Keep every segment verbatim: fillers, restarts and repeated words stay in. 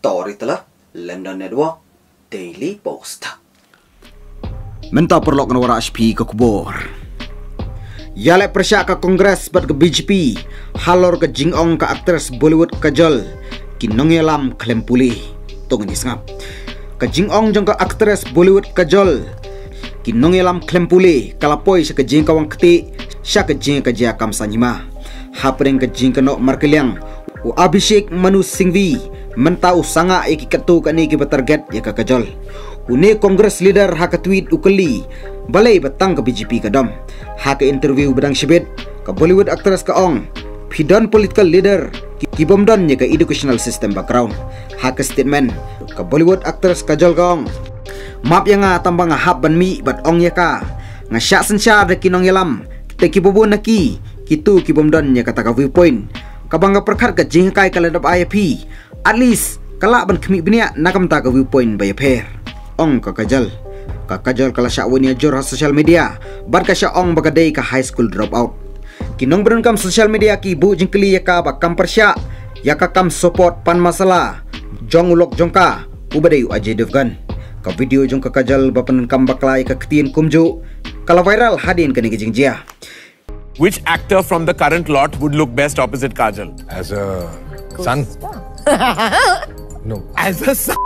Story telah London Network Daily Post. Menta perlok na wara H P ke kubur. Yalek persyak ke Kongres bat ke B J P, halor ke jingong ke aktris Bollywood Kajol, kinong yalam klaim pulih. Tong ini sengap. Ke jingong jong ke aktris Bollywood Kajol, kinong yalam klaim pulih. Kalapoi sa ke jing kawang keti, siya ke jing ke jia kam sanyima. Hapring ke jing ke nok markeliang, u Abhishek Manu Singhvi, mentau sanga iki ketu kani ki target ya ke Kajol. Uni Kongres leader hak tweet ukeli balai batang ke B J P kadam hak interview bedang shibit ke Bollywood aktris ke ong pidon political leader ki bomdon nya ke educational system background hak statement ke Bollywood aktris Kajol ke ong map yang nga tambang hab ban mi bat ong ya ka nga syak sensya de kinong yalam te ki bobon naki kitu ki bomdon nya kata ka viewpoint kabanga perkhat ke jing kai kaladap I P at least kalak ban khmi bnia nakam ta ka viewpoint bay pher ong ka Kajol ka Kajol kala syak wani ajur ha social media bar ka syak ong bagadai ka high school dropout kinong beron kam social media ki bu jingkli ya ka ba kam persya ya ka kam support pan masalah jong ulok jongka ubadai Ajay Devgan ka video jong ka Kajol ba pen kam baklai ka ketien kumju kala viral hadin ka ni jingjia. Which actor from the current lot would look best opposite Kajol? As a son? No. As a son?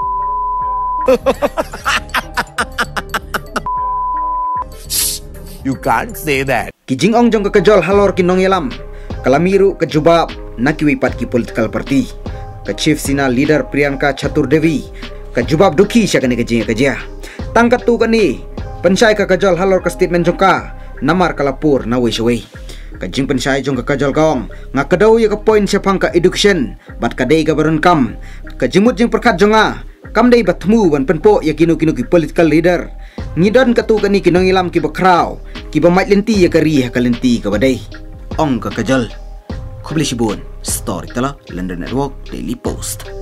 You can't say that. Kijing ong jong ka Kajol halor kinong yalam kalamiru ke jubab nakiwipat ki political party ke chief sina leader Priyanka Chaturdevi ke jubab duki sya kani kejing kejia tangkat tu kani pensai ka Kajol halor ke statement jong ka namar kalapur na wei shwei kajing pensai jong ka Kajol kaong nga kadau ya ka point sepang ka education bat kadai ka baron kam kajimut jing perkat jonga kam dai batmu ban penpo ya kinu kinu ki political leader ngidon katu kani kinong ilam ki bakraw ki bamait lenti ya kari ha kalenti ka badai ong ka Kajol khubli shibun story tala London Network Daily Post.